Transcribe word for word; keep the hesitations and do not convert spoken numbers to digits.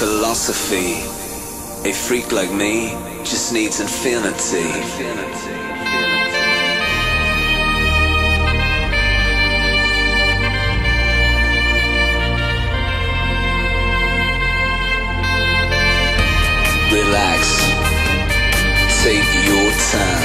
philosophy. A freak like me just needs infinity. Relax, take your time.